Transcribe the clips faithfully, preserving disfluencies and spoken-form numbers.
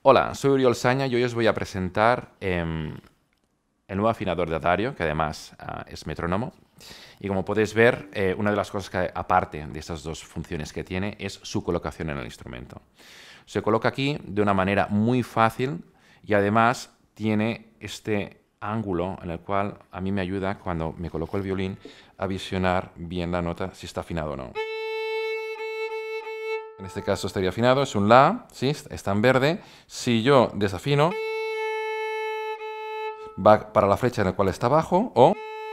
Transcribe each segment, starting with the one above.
Hola, soy Uriol Saña y hoy os voy a presentar eh, el nuevo afinador de Addario, que además uh, es metrónomo. Y como podéis ver, eh, una de las cosas que, aparte de estas dos funciones que tiene, es su colocación en el instrumento. Se coloca aquí de una manera muy fácil y además tiene este ángulo en el cual a mí me ayuda, cuando me coloco el violín, a visionar bien la nota, si está afinado o no. En este caso estaría afinado, es un La, ¿sí? Está en verde. Si yo desafino, va para la flecha en la cual está abajo, o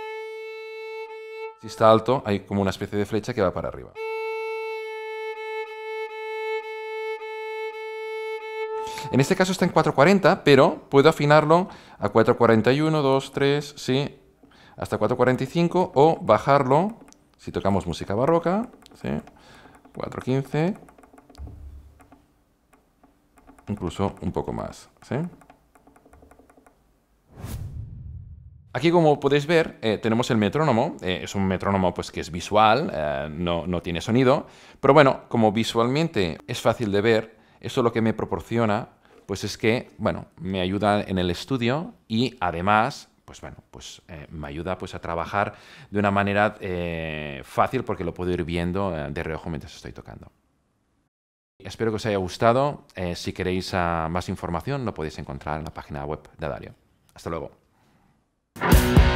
si está alto, hay como una especie de flecha que va para arriba. En este caso está en cuatro cuarenta, pero puedo afinarlo a cuatro cuarenta y uno, dos, tres, sí, hasta cuatro cuarenta y cinco, o bajarlo, si tocamos música barroca, ¿sí? cuatro quince, incluso un poco más, ¿sí? Aquí, como podéis ver, eh, tenemos el metrónomo. Eh, es un metrónomo pues, que es visual, eh, no, no tiene sonido. Pero bueno, como visualmente es fácil de ver, eso lo que me proporciona pues es que, bueno, me ayuda en el estudio y además, pues bueno, pues eh, me ayuda pues a trabajar de una manera eh, fácil, porque lo puedo ir viendo eh, de reojo mientras estoy tocando. Espero que os haya gustado. Eh, si queréis uh, más información, lo podéis encontrar en la página web de Addario. Hasta luego.